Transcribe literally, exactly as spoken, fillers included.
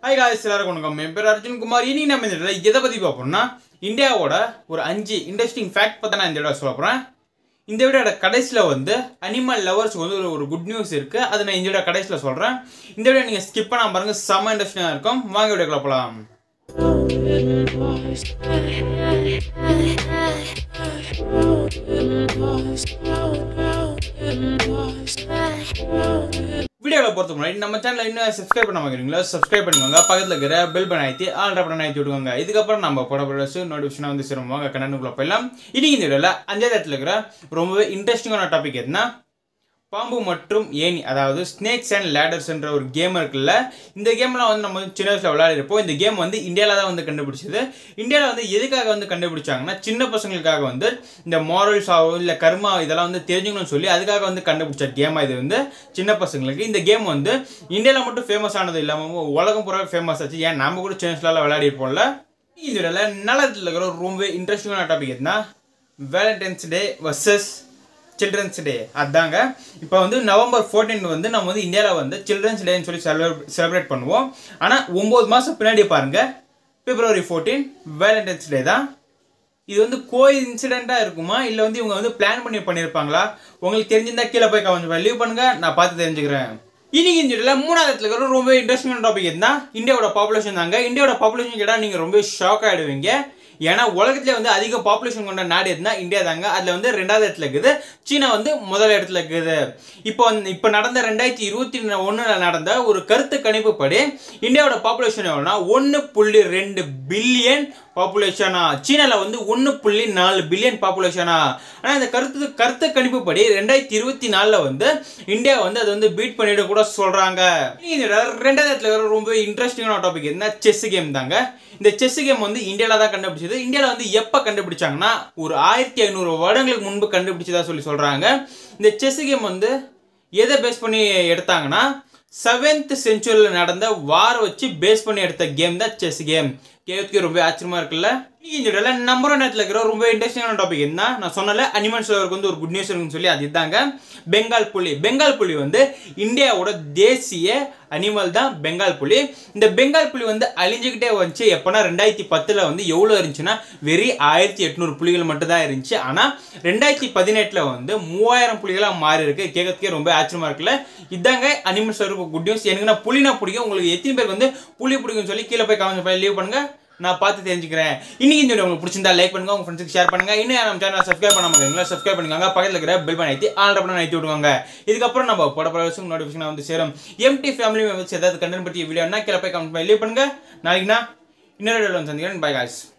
Hi guys, எல்லாருக்கும் வணக்கம். என் பேர் Arjun Kumar. இன்னைக்கு நம்ம இந்த வீடியோல எதை பத்தி பார்ப்போம்னா இந்தியாவோட ஒரு அஞ்சு இன்ட்ரஸ்டிங் ஃபேக்ட் பத்தி நான் இந்த வீடியோல சொல்ல போறேன். இந்த வீடியோட கடைசில வந்து அனிமல் லவர்ஸ்க்கு வந்து ஒரு குட் நியூஸ் இருக்கு. அதை நான் இந்த வீடியோ கடைசில சொல்றேன். இந்த வீடியோ நீங்க ஸ்கிப் பண்ணாம பாருங்க, செம இன்ட்ரஸ்டிங்கா இருக்கும். வாங்க வீடியோக்குள்ள போலாம். வீடியோல பொறுத்த முன்னாடி நம்ம சேனலை இன்னும் சப்ஸ்கிரைப் பண்ணாம இருக்கீங்களா, சப்ஸ்கிரைப் பண்ணிக்கோங்க. பக்கத்துல இருக்கிற பெல் பட்டன் அழுத்தி ஆல் பட்டன் அழுத்தி விட்டுக்கோங்க. இதுக்கப்புறம் நம்ம போட போற நோட்டிஃபிகேஷன் வந்து சேரும். வாங்க கண்டென்ட்குள்ள போயிடலாம். இன்னைக்கு இந்த வீடியோல அஞ்சாவது இடத்துல இருக்கிற ரொம்பவே இன்ட்ரெஸ்டிங்கான டாபிக் எதுனா பாம்பு மற்றும் ஏணி, அதாவது ஸ்னேக்ஸ் அண்ட் லேடர்ஸ் என்ற ஒரு கேம் இருக்குல்ல. இந்த கேம்லாம் வந்து நம்ம சின்ன வயசுல விளையாடிருப்போம். இந்த கேம் வந்து இந்தியாவில் தான் வந்து கண்டுபிடிச்சது. இந்தியாவில் வந்து எதுக்காக வந்து கண்டுபிடிச்சாங்கன்னா சின்ன பசங்களுக்காக வந்து இந்த மாரல்ஸ் ஆகும் இல்லை கர்மா இதெல்லாம் வந்து தெரிஞ்சுக்கணும்னு சொல்லி அதுக்காக வந்து கண்டுபிடிச்ச கேமாக இது வந்து சின்ன பசங்களுக்கு. இந்த கேம் வந்து இந்தியாவில் மட்டும் ஃபேமஸ் ஆனது இல்லாமல் உலகம் பூரா ஃபேமஸ் ஆச்சு. ஏன் நம்ம கூட சின்ன வயசுல விளையாடிருப்போம்ல. இதில் நல்லதில் இருக்கிற ரொம்ப இன்ட்ரெஸ்டிங்கான டாபிக் எதுனா Valentine's Day versus Children's Day. அதாங்க இப்போ வந்து நவம்பர் ஃபோர்டீன் வந்து நம்ம வந்து இந்தியாவில் வந்து சில்ட்ரன்ஸ் டேன்னு சொல்லி செலிப்ரேட் செலிப்ரேட் பண்ணுவோம். ஆனால் ஒம்பது மாதம் பின்னாடி பாருங்க, பிப்ரவரி ஃபோர்டீன் வேலண்டைன்ஸ் டே தான். இது வந்து கோ இன்சிடென்ட்டாக இருக்குமா இல்லை வந்து இவங்க வந்து பிளான் பண்ணி பண்ணியிருப்பாங்களா? உங்களுக்கு தெரிஞ்சிருந்தா கீழே போய் கொஞ்சம் லீவ் பண்ணுங்க, நான் பார்த்து தெரிஞ்சுக்கிறேன். இன்னைக்கு இந்த மூணாவது இடத்துல இருக்கிற ரொம்ப இன்ட்ரெஸ்டிங்கான டாபிக் இருந்தா இந்தியாவோட பாப்புலேஷன் தாங்க. இந்தியாவோட பாப்புலேஷன் கேட்டால் நீங்கள் ரொம்ப ஷாக் ஆகிடுவீங்க. ஏன்னா உலகத்துல வந்து அதிக பாப்புலேஷன் கொண்ட நாடு எதுனா இந்தியா தாங்க. அதுல வந்து ரெண்டாவது இடத்துல இருக்குது, சீனா வந்து முதல் இடத்துல இருக்குது. இப்போ இப்போ நடந்த ரெண்டாயிரத்தி இருபத்தி ஒண்ணுல நடந்த ஒரு கருத்து கணிப்பு படி இந்தியாவோட பாப்புலேஷன் எவ்வளோனா ஒன்று புள்ளி ரெண்டு பில்லியன் பாப்புலேஷனா, சீனால வந்து ஒன்று புள்ளி நாலு பில்லியன் பாப்புலேஷனா. ஆனால் இந்த கருத்து கருத்து கணிப்பு படி ரெண்டாயிரத்தி இருபத்தி நாலுல வந்து இந்தியா வந்து அதை வந்து பீட் பண்ணிட கூட சொல்றாங்க. ரெண்டாவது இடத்துல ரொம்ப இன்ட்ரெஸ்டிங்கான டாபிக் என்ன, செஸ் கேம் தாங்க. இந்த செஸ் கேம் வந்து இந்தியாவில் தான் கண்டுபிடிச்சது. இந்தியாவில் வந்து எப்போ கண்டுபிடிச்சாங்கன்னா ஒரு ஆயிரத்தி ஐநூறு வருடங்களுக்கு முன்பு கண்டுபிடிச்சதா சொல்லி சொல்றாங்க. இந்த செஸ் கேம் வந்து எதை பேஸ் பண்ணி எடுத்தாங்கன்னா செவன்த் செஞ்சுரியில் நடந்த வார வச்சு பேஸ் பண்ணி எடுத்த கேம் தான் செஸ் கேம். கேட்க ரொம்ப ஆச்சரியமா இருக்குல்ல. இந்த நம்பர் ஒன் இடத்துல இருக்கிற ரொம்ப இன்ட்ரெஸ்டிங்கான டாபிக் என்ன, நான் சொன்னல அனிமல்ஸ் வந்து ஒரு குட் நியூஸ் இருக்குன்னு சொல்லி, அது இதாங்க பெங்கால் புலி. பெங்கால் புலி வந்து இந்தியாவோட தேசிய அனிமல் தான் பெங்கால் புலி. இந்த பெங்கால் புலி வந்து அழிஞ்சுக்கிட்டே வந்துச்சு. எப்போனா ரெண்டாயிரத்தி பத்துல வந்து எவ்வளோ இருந்துச்சுன்னா வெறி ஆயிரத்தி எட்நூறு புலிகள் மட்டும் தான் இருந்துச்சு. ஆனால் ரெண்டாயிரத்தி பதினெட்டுல வந்து மூவாயிரம் புலிகளாக மாறி இருக்கு. கேட்கறதுக்கே ரொம்ப ஆச்சரியமா இருக்குல்ல. இதாங்க அனிமல்ஸ் குட் நியூஸ். எனக்கு நான் புலினா பிடிக்கும். உங்களுக்கு எத்தனை பேருக்கு வந்து புலி பிடிக்கும்னு சொல்லி கீழே போய் கமெண்ட் லீவ் பண்ணுங்க, நான் பார்த்து தெரிஞ்சுக்கிறேன். இன்னைக்கு இந்த வீடியோ உங்களுக்கு பிடிச்சிருந்தா லைக் பண்ணுங்க, உங்க ஃப்ரெண்ட்ஸ்க்கு ஷேர் பண்ணுங்க. இன்னும் நம்ம சேனலை சப்ஸ்கிரைப் பண்ணாம இருக்கீங்களா, சப்ஸ்கிரைப் பண்ணிக்கோங்க. பக்கத்துல இருக்கிற பெல் பட்டன் அழுத்தி ஆல் பட்டன் அழுத்தி விடுவாங்க. இதுக்கப்புறம் நம்ம போட போற விஷயம் நோட்டிஃபிகேஷன் வந்து சேரும். எம்டி ஃபேமிலி மெம்பர்ஸ் ஏதாவது கண்டென்ட் பற்றி வீடியோனா கீழே போய் கமெண்ட் பண்ணி லீவ் பண்ணுங்க. நாளைக்கு நான் இன்னொரு வீடியோல வந்து சந்திக்கிறேன். Bye guys.